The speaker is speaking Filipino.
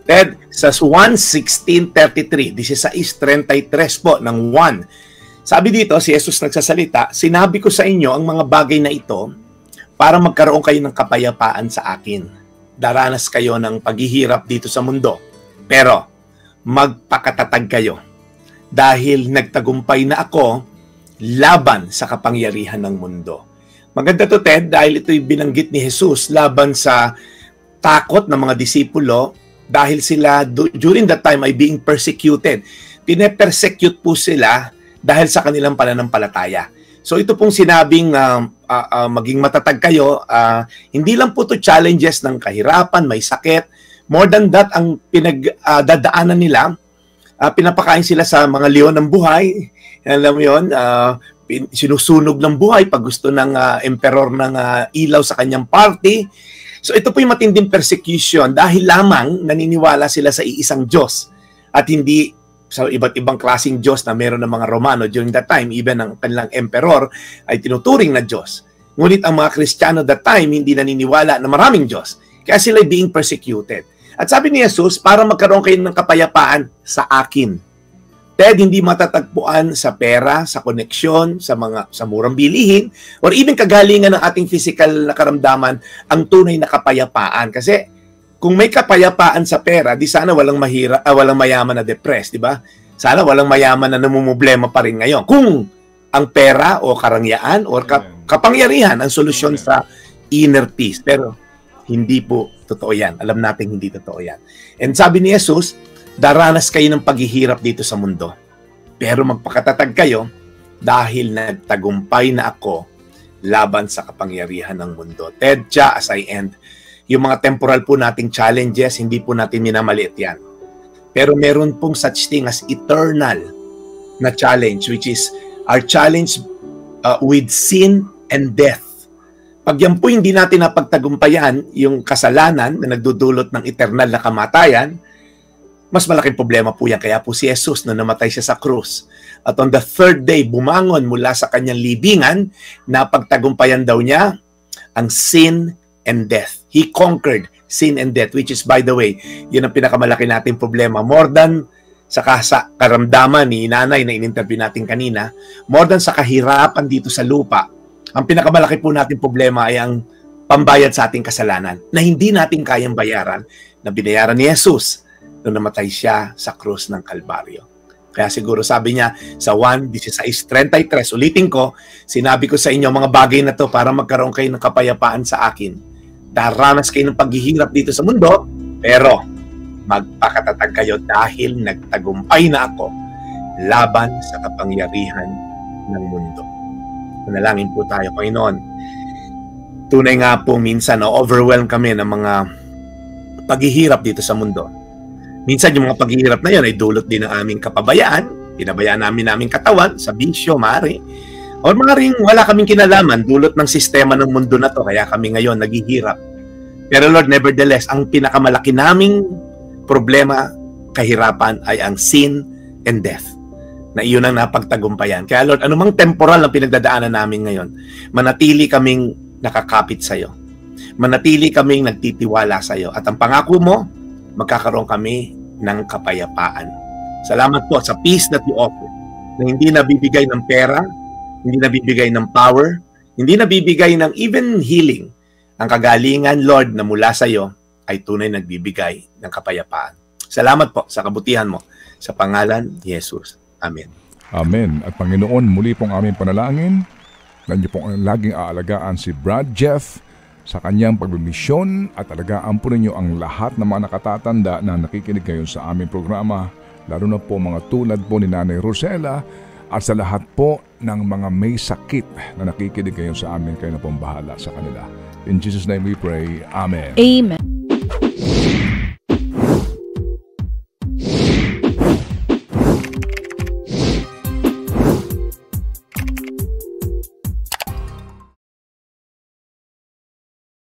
Ted, sa 1:16:33, 16:33 po ng 1. Sabi dito, si Jesus nagsasalita, "Sinabi ko sa inyo ang mga bagay na ito para magkaroon kayo ng kapayapaan sa akin. Daranas kayo ng paghihirap dito sa mundo. Pero magpakatatag kayo dahil nagtagumpay na ako laban sa kapangyarihan ng mundo." Maganda to, Ted, dahil ito'y binanggit ni Jesus laban sa takot ng mga disipulo dahil sila during that time ay being persecuted. Pine-persecute po sila dahil sa kanilang pananampalataya. So ito pong sinabing maging matatag kayo, hindi lang po to challenges ng kahirapan, may sakit. More than that, ang pinagdadaanan nila, pinapakain sila sa mga leon ng buhay. Alam mo yun, sinusunog ng buhay pag gusto ng emperor ng ilaw sa kanyang party. So ito po yung matinding persecution dahil lamang naniniwala sila sa iisang Diyos at hindi sa iba't ibang klaseng Diyos na meron ng mga Romano during that time. Even ang kanilang emperor ay tinuturing na Diyos. Ngunit ang mga Kristiyano that time hindi naniniwala na maraming Diyos. Kaya sila being persecuted. At sabi ni Jesus, para magkaroon kayo ng kapayapaan sa akin. Ted, hindi matatagpuan sa pera, sa koneksyon, sa murang bilihin, or even kagalingan ng ating physical na karamdaman ang tunay na kapayapaan. Kasi kung may kapayapaan sa pera, di sana walang mayaman na depressed, di ba? Sana walang mayaman na namumblema pa rin ngayon. Kung ang pera o karangyaan o kapangyarihan ang solusyon sa inner peace. Pero hindi po totoo yan. Alam natin hindi totoo yan. And sabi ni Jesus, daranas kayo ng paghihirap dito sa mundo. Pero magpakatatag kayo dahil nagtagumpay na ako laban sa kapangyarihan ng mundo. Ted, as I end, yung mga temporal po nating challenges, hindi po natin minamaliit yan. Pero meron pong such thing as eternal na challenge, which is our challenge with sin and death. Pag yan po hindi natin napagtagumpayan, yung kasalanan na nagdudulot ng eternal na kamatayan, mas malaking problema po yan. Kaya po si Jesus na namatay siya sa krus. At on the third day, bumangon mula sa kanyang libingan, napagtagumpayan daw niya ang sin and death. He conquered sin and death, which is, by the way, yun ang pinakamalaki nating problema. More than sa karamdaman ni nanay na in-interview natin kanina, more than sa kahirapan dito sa lupa, ang pinakamalaki po nating problema ay ang pambayad sa ating kasalanan na hindi natin kayang bayaran, na binayaran ni Jesus nung namatay siya sa krus ng Kalbaryo. Kaya siguro sabi niya sa 1:16:33, ulitin ko, sinabi ko sa inyo mga bagay na to para magkaroon kayo ng kapayapaan sa akin. Daranas kayo ng paghihirap dito sa mundo, pero magpakatatag kayo dahil nagtagumpay na ako laban sa kapangyarihan ng mundo. Manalangin po tayo, Panginoon. Tunay nga po minsan overwhelm kami ng mga paghihirap dito sa mundo. Minsan yung mga paghihirap na yun ay dulot din ng aming kapabayaan, pinabayaan namin katawan sa bisyo, maaari. O maaaring wala kaming kinalaman, dulot ng sistema ng mundo na to, kaya kami ngayon naghihirap. Pero Lord, nevertheless, ang pinakamalaki naming problema, kahirapan ay ang sin and death, na iyon ang napagtagumpayan. Kaya Lord, anumang temporal ang pinagdadaanan namin ngayon, manatili kaming nakakapit sa iyo. Manatili kaming nagtitiwala sa iyo. At ang pangako mo, magkakaroon kami ng kapayapaan. Salamat po sa peace that you offer, na hindi nabibigay ng pera, hindi nabibigay ng power, hindi nabibigay ng even healing. Ang kagalingan, Lord, na mula sa iyo ay tunay nagbibigay ng kapayapaan. Salamat po sa kabutihan mo. Sa pangalan ni Jesus. Amen. Amen. At Panginoon, muli pong aming panalangin na niyo pong laging aalagaan si Brad Jeff sa kanyang pagbimisyon at alagaan po ninyo ang lahat ng mga nakatatanda na nakikinig ngayon sa aming programa, lalo na po mga tulad po ni Nanay Rosella at sa lahat po ng mga may sakit na nakikinig ngayon sa amin, kayo na pong bahala sa kanila. In Jesus' name we pray. Amen. Amen.